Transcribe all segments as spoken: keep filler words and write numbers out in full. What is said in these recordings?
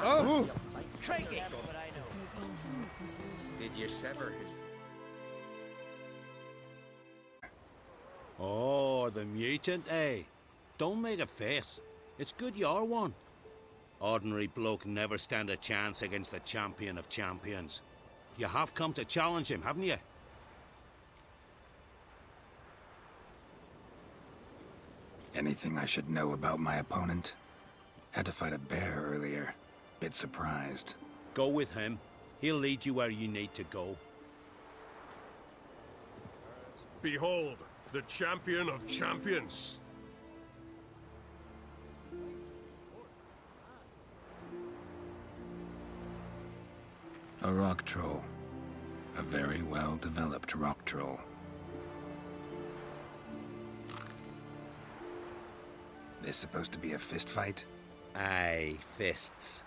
Oh! Crikey! Did you sever his... Oh, the mutant, eh? Don't make a face. It's good you're one. Ordinary bloke never stand a chance against the champion of champions. You have come to challenge him, haven't you? Anything I should know about my opponent? Had to fight a bear earlier. Bit surprised. Go with him. He'll lead you where you need to go. Behold, the champion of champions. A rock troll. A very well-developed rock troll. This supposed to be a fist fight? Aye, fists.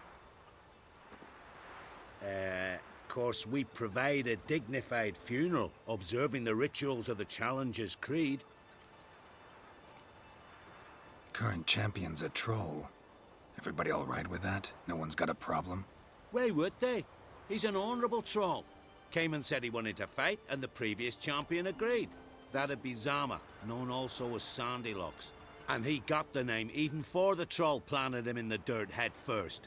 Uh, of course, we provide a dignified funeral, observing the rituals of the Challenger's Creed. Current champion's a troll. Everybody all right with that? No one's got a problem? Why would they? He's an honourable troll. Came and said he wanted to fight, and the previous champion agreed. That'd be Zama, known also as Sandylocks. And he got the name even before the troll planted him in the dirt head first.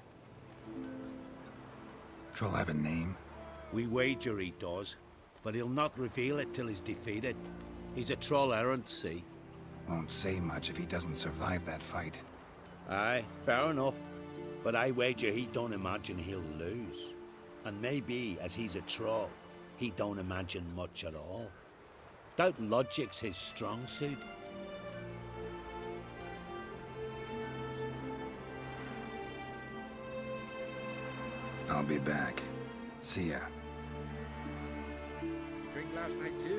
Troll have a name? We wager he does, but he'll not reveal it till he's defeated. He's a troll errant, see? Won't say much if he doesn't survive that fight. Aye, fair enough. But I wager he don't imagine he'll lose. And maybe, as he's a troll, he don't imagine much at all. Doubt logic's his strong suit. I'll be back. See ya. Drink last night too?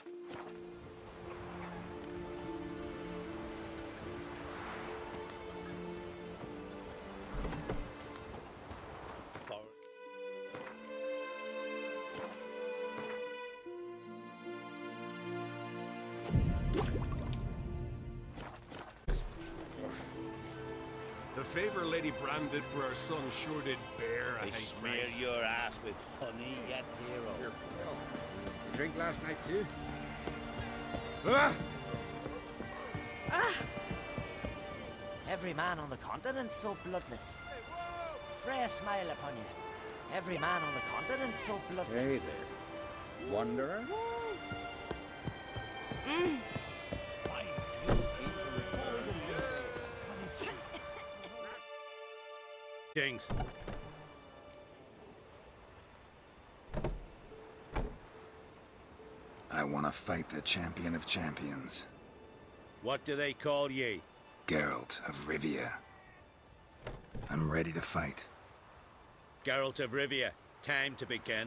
The favor Lady Brand did for our son sure did bear a They hate smear price. your ass with honey, yet hero. Here, well, drink last night too. Every man on the continent so bloodless. Freya smile upon you. Every man on the continent so bloodless. Hey there, wanderer. Kings. I want to fight the champion of champions, What do they call ye? Geralt of Rivia. I'm ready to fight. Geralt of Rivia. Time to begin.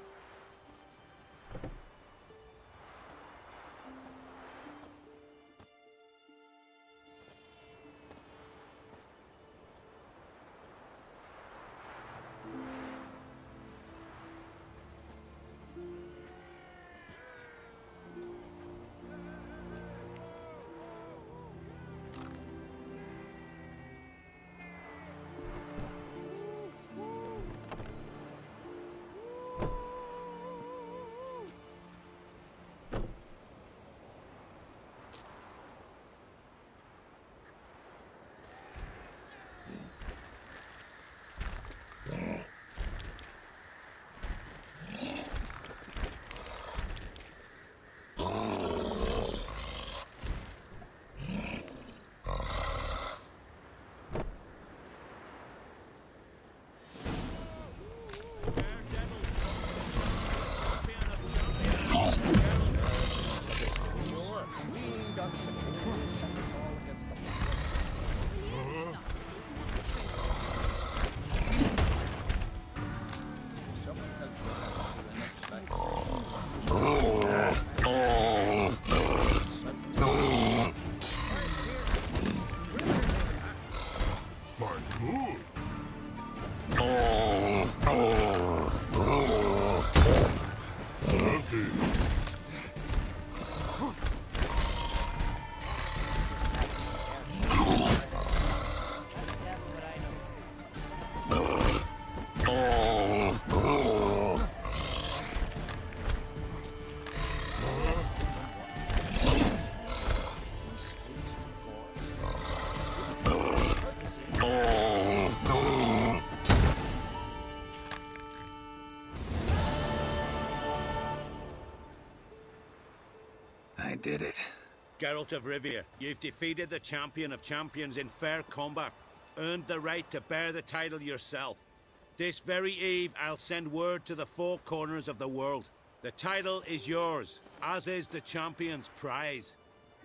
I did it. Geralt of Rivia, you've defeated the champion of champions in fair combat. Earned the right to bear the title yourself. This very eve, I'll send word to the four corners of the world. The title is yours, as is the champion's prize.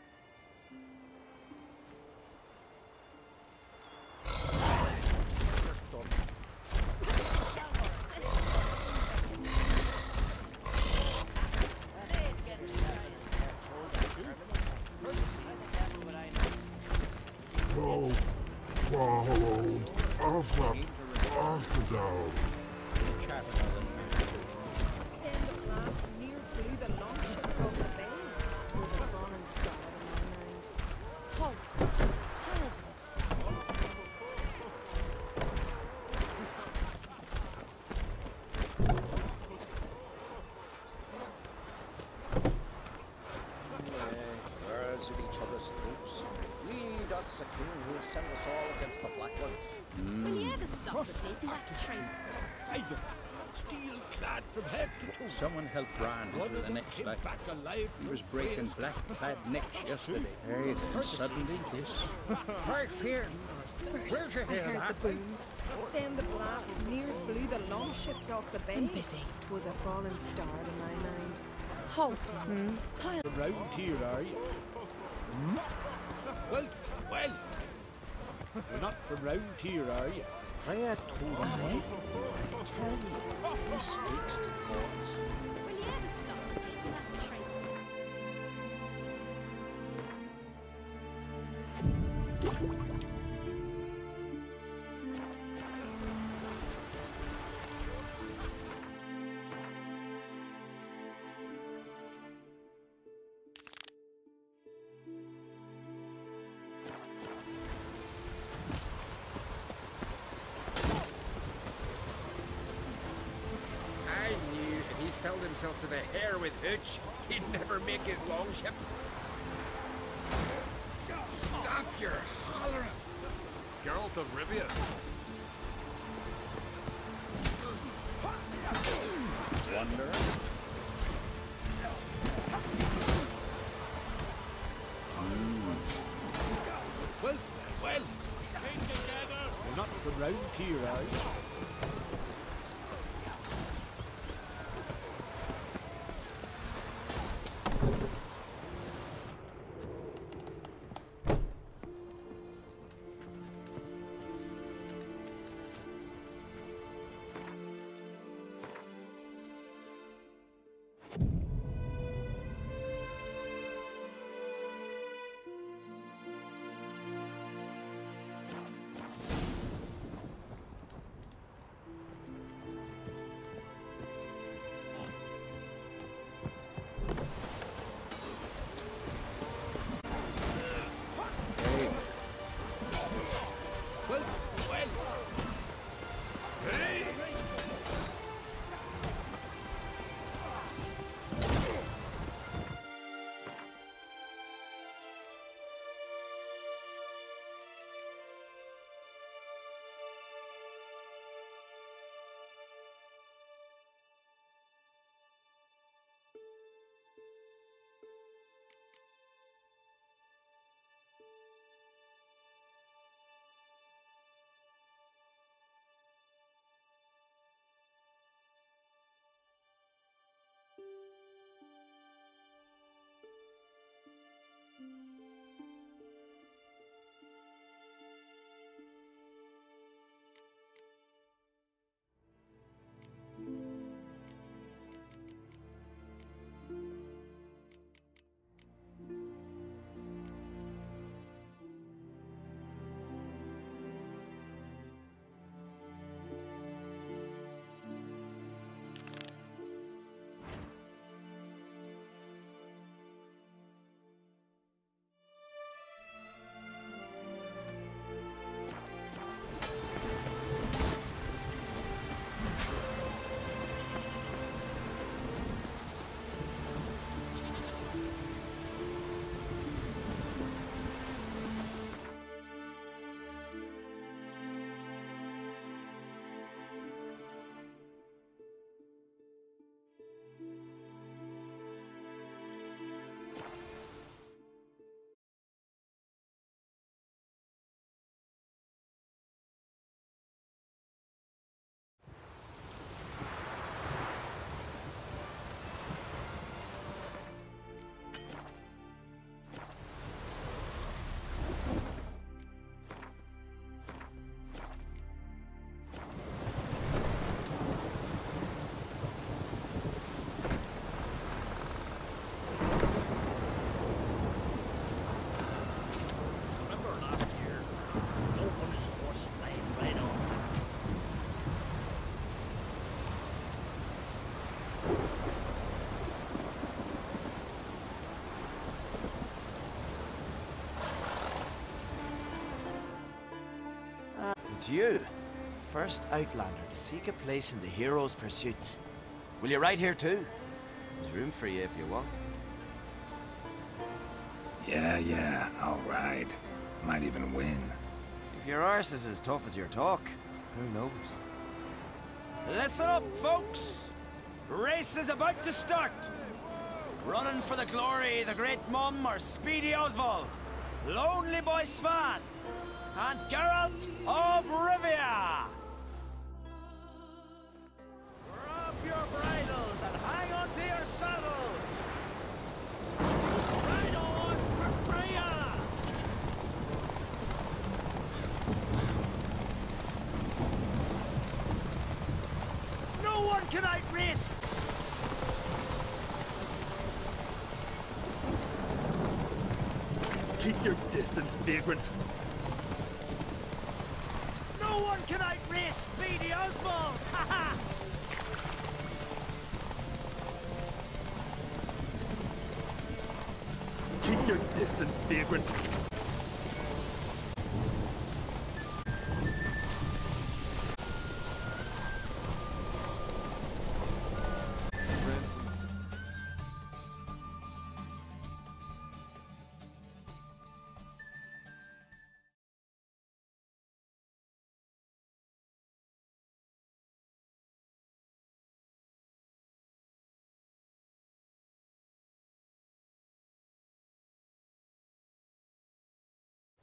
Twelve, followed, off up, off down. Then the blast near blew the longships off the bay. 'Twas a fallen star in my mind. Hogs, piles of it. Birds at each other's throats. Lead us, the king who will send us all against the Black Ones. Will you ever stop beating that train? Tiger, steel-clad from head to toe. Someone help Brand One into of the them next came fight. back alive He was from breaking Wales. black-clad necks yesterday. Hey, then suddenly this. Fight fear. Where'd First, you I hear heard that? the boom. Then the blast near blew the longships off the bay. I'm busy. 'Twas a fallen star in my mind. Hogs, pile. From round here, are you? Well, well. You're not from round here, are you? Freya told me. I tell you, he speaks to the gods. Will you ever stop beating that train? himself to the hair with Hooch, he'd never make his longship. Stop your hollering! Geralt of Rivia. Wonder. Well, well. We're not from round here, are you? It's you, first Outlander to seek a place in the hero's pursuits. Will you ride here too? There's room for you if you want. Yeah, yeah, I'll ride. Might even win. If your arse is as tough as your talk, who knows? Listen up, folks! Race is about to start! Running for the glory, the Great Mum or Speedy Oswald, Lonely Boy Svan, and Geralt of Rivia! Grab your bridles and hang on to your saddles! Ride on for Freya! No one can outrace! Keep your distance, vagrant. No one can outrace Speedy Oswald! Ha ha! Keep your distance, vagrant.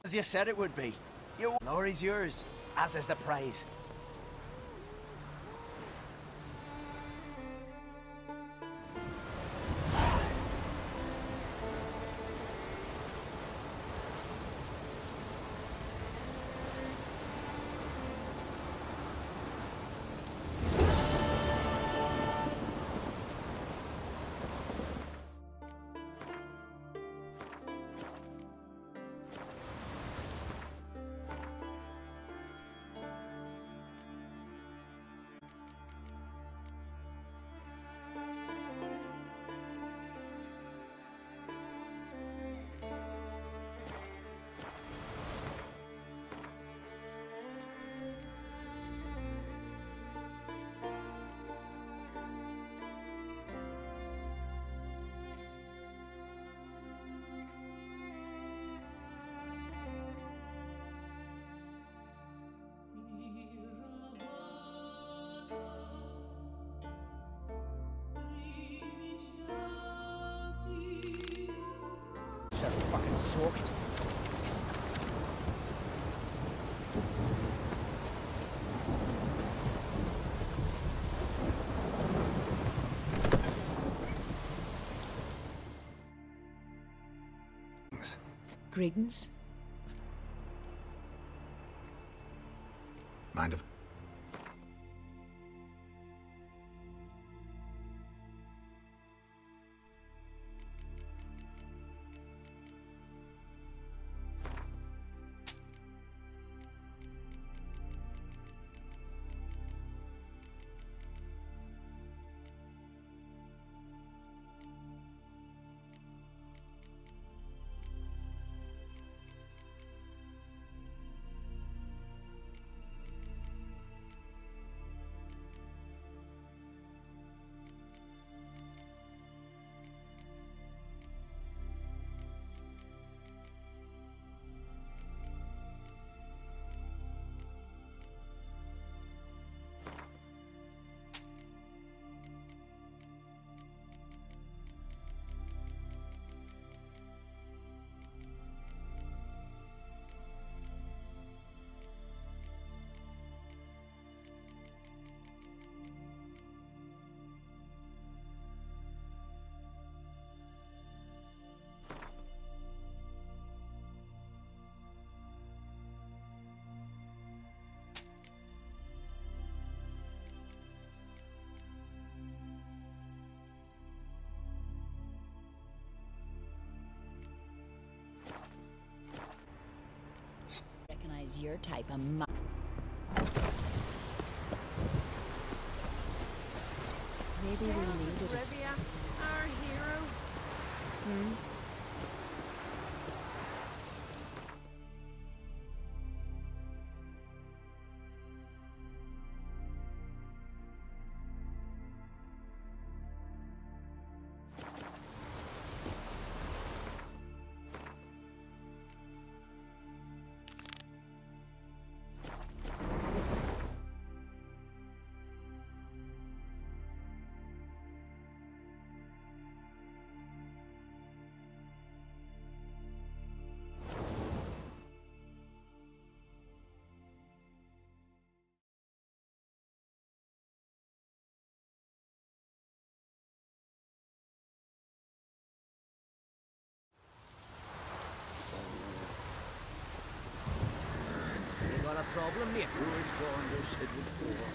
As you said it would be. Your glory's yours, as is the prize. So fucking soaked. Greetings. Mind if... Recognize your type of mu- Maybe we needed a... Rivia, our hero. Hmm? You got a problem, mate? Who's going to sit with four?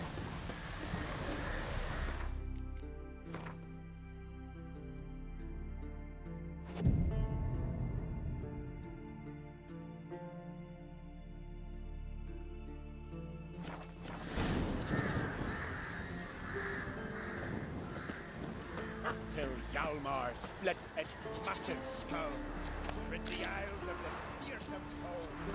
Till Hjalmar split its massive skull, rid the Isles of this fearsome foe.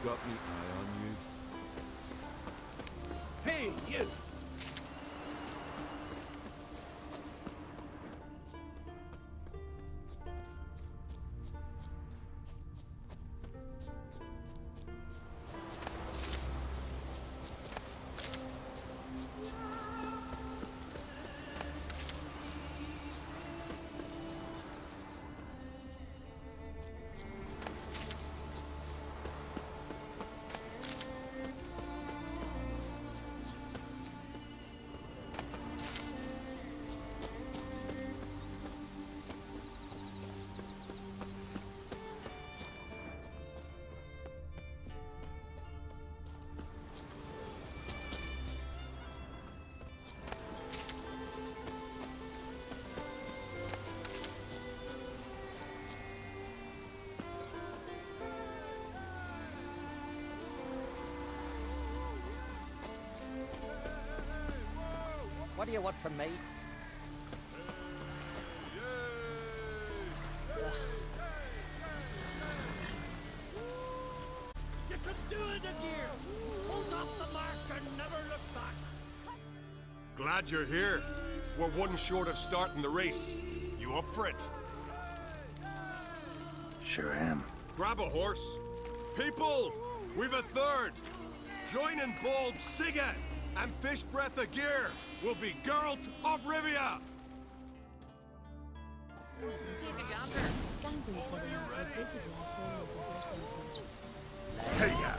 got me eye on you. Hey, you! What do you want from me? You can do it again! Hold off the mark and never look back! Glad you're here. We're one short of starting the race. You up for it? Sure am. Grab a horse. People, we've a third. Joining Bald Sigga and Fish Breath of Gear will be Geralt of Rivia. Hey, yeah.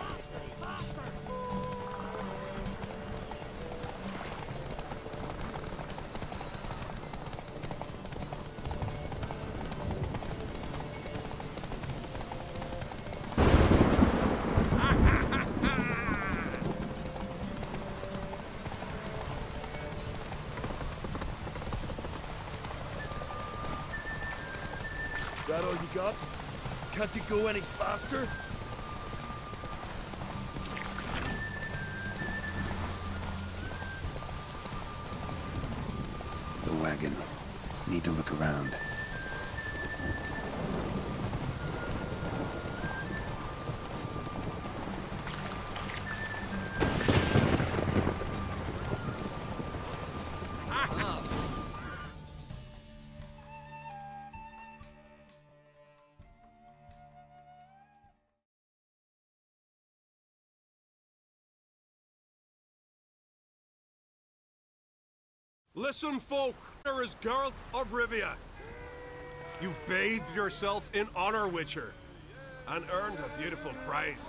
That all you got? Can't you go any faster? The wagon. Need to look around. Listen, folk, here is Geralt of Rivia. You bathed yourself in honor, Witcher, and earned a beautiful prize.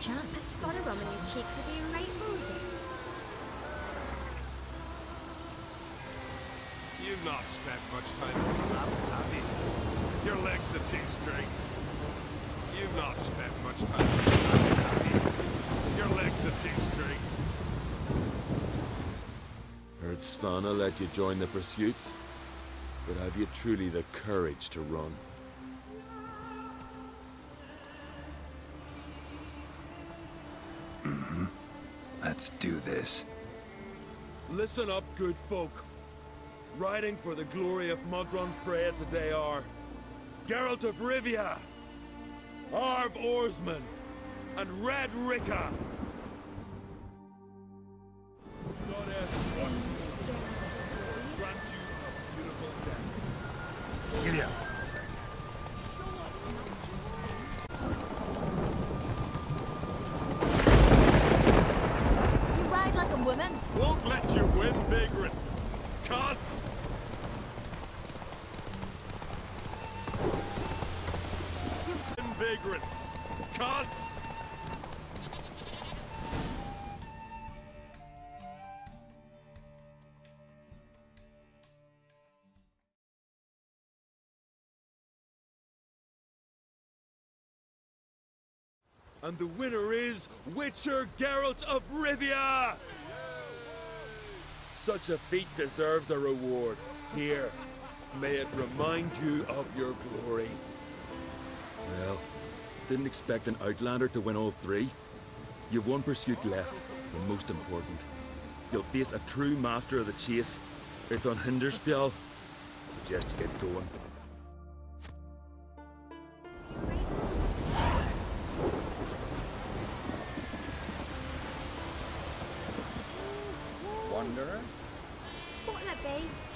chat. A spot of rum in your cheeks would be right rosy. You've not spent much time in the saddle, have you? Your legs are too straight. You've not spent much time in the saddle, have you? Your legs are too straight. Heard Svanna let you join the pursuits, but have you truly the courage to run? Mm-hmm. Let's do this. Listen up, good folk. Riding for the glory of Modron Freya today are Geralt of Rivia, Arv Oarsman, and Red Ricka. Goddess watch you, grant you a beautiful death. Giddy up. You ride like a woman. Won't let you win, vagrants. Can't. Win, vagrants. Can't. And the winner is Witcher Geralt of Rivia! Such a feat deserves a reward. Here, may it remind you of your glory. Well, didn't expect an Outlander to win all three. You've one pursuit left, the most important. You'll face a true master of the chase. It's on Hindersfjall. Suggest you get going. Wanderer? What'll it be?